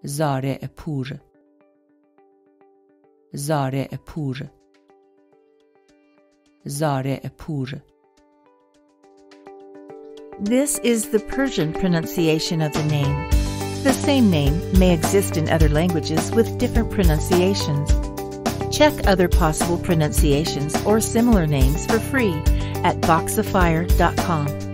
Zarepour. Zarepour. Zarepour. This is the Persian pronunciation of the name. The same name may exist in other languages with different pronunciations. Check other possible pronunciations or similar names for free at Voxifier.com.